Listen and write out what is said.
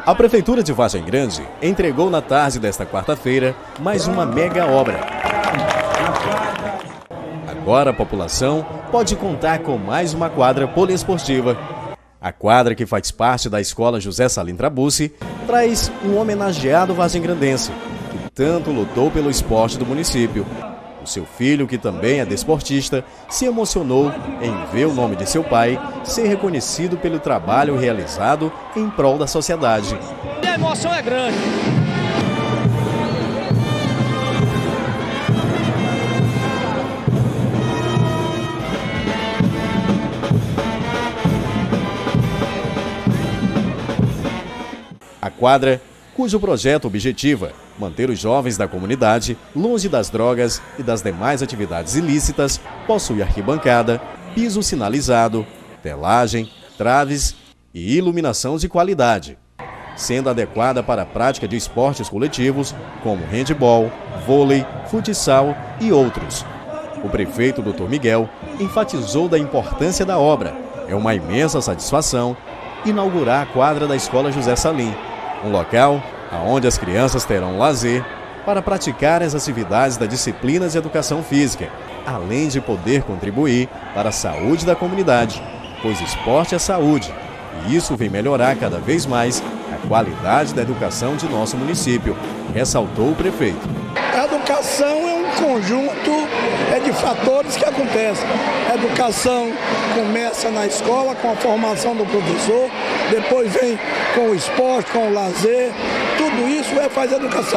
A Prefeitura de Vargem Grande entregou na tarde desta quarta-feira mais uma mega obra. Agora a população pode contar com mais uma quadra poliesportiva. A quadra, que faz parte da Escola José Salim Trabuzzi, traz um homenageado vargem-grandense que tanto lutou pelo esporte do município. O seu filho, que também é desportista, se emocionou em ver o nome de seu pai ser reconhecido pelo trabalho realizado em prol da sociedade. A emoção é grande. A quadra, cujo projeto objetiva manter os jovens da comunidade longe das drogas e das demais atividades ilícitas, possui arquibancada, piso sinalizado, telagem, traves e iluminação de qualidade, sendo adequada para a prática de esportes coletivos como handebol, vôlei, futsal e outros. O prefeito Dr. Miguel enfatizou da importância da obra. É uma imensa satisfação inaugurar a quadra da Escola José Salim, um local onde as crianças terão lazer para praticar as atividades da disciplina de educação física, além de poder contribuir para a saúde da comunidade, pois esporte é saúde, e isso vem melhorar cada vez mais a qualidade da educação de nosso município, ressaltou o prefeito. A educação é um conjunto de fatores que acontecem. A educação começa na escola, com a formação do professor, depois vem com o esporte, com o lazer. Tudo isso faz educação.